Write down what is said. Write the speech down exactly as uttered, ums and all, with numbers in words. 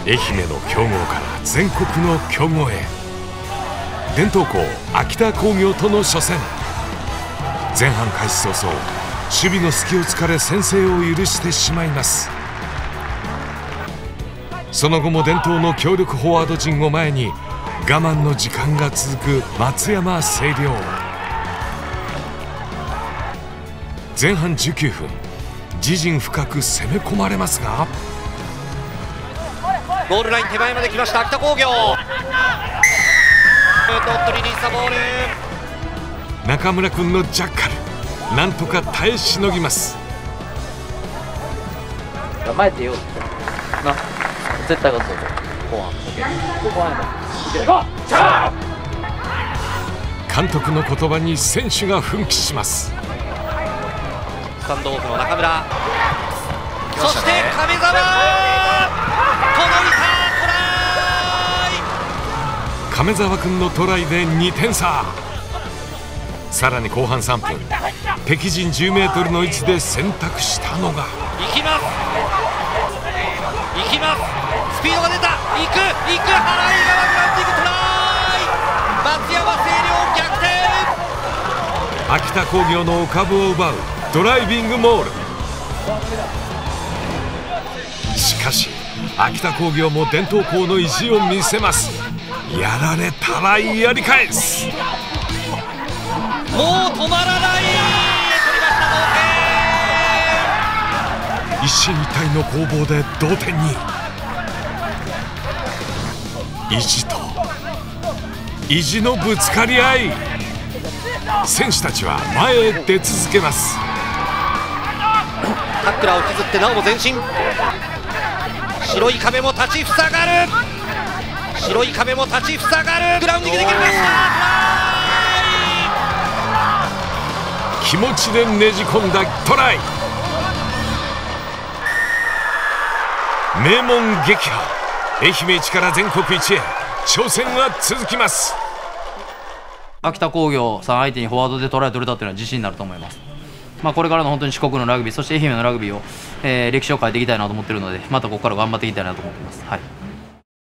愛媛の強豪から全国の強豪へ。伝統校秋田工業との初戦。前半開始早々、守備の隙を突かれ先制を許してしまいます。その後も伝統の強力フォワード陣を前に我慢の時間が続く松山星稜。前半じゅうきゅうふん、自陣深く攻め込まれますが、 ゴールライン手前まで来ました秋田工業。ノットリリースボール。 中村君のジャッカル、なんとか耐えしのぎます。 前出ような、絶対勝つぞ後半。 監督の言葉に選手が奮起します。 スタンドオフの中村、そして亀澤、届いた、トライ。 亀澤君のトライでにてん差。さらに後半さんぷん、敵陣じゅうメートルの位置で選択したのが、 行きます行きます、スピードが出た、行く行く、払い側グランディングトライ。松山星稜逆転。 秋田工業のお株を奪うドライビングモール。しかし秋田工業も伝統校の意地を見せます。やられたらやり返す。 もう止まらない。取りました、同点。 一進一退の攻防で同点に。意地と意地のぶつかり合い。選手たちは前へ出続けます。 タックラーを削ってなおも前進。白い壁も立ちふさがる。白い壁も立ちふさがる。グラウンディングできました。 気持ちでねじ込んだトライ。名門撃破、愛媛一から全国一へ挑戦は続きます。 秋田工業さん相手にフォワードでトライ取れたというのは自信になると思います。まあこれからの本当に四国のラグビー、そして愛媛のラグビーを、えー、歴史を変えていきたいなと思っているので、またここから頑張っていきたいなと思っています。はい。